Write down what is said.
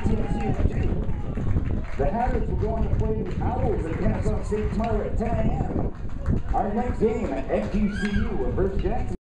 ETSU 2. The Hatters will go on to play the Owls at Kennesaw State tomorrow at 10 a.m. Our next game at FQCU versus Jackson.